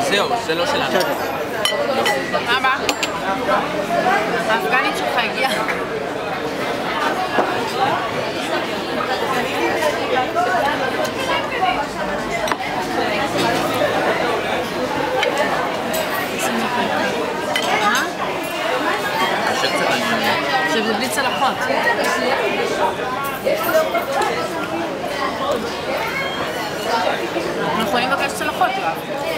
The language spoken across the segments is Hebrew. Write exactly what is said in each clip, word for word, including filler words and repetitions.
זהו, זה לא שלנו. אבא, האפגנית שלך הגיעה. עכשיו זה בלי צלחות. אנחנו יכולים לבקש צלחות, יואב.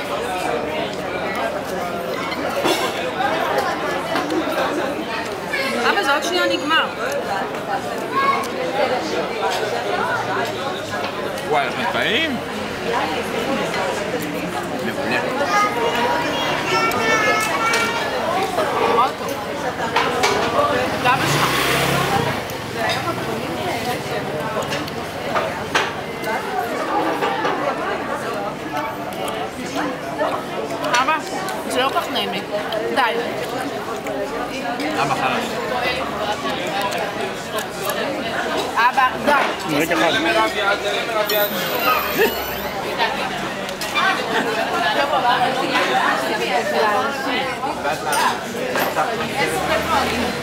אבא, זה עוד שנייה נגמר. וואי, אנחנו טעים? מעולה. אוטו. זה אבא שלך. אבא, זה לא כל כך נעים לי. די. אבא חלש. אבא, די. רגע אחד. ואז מה?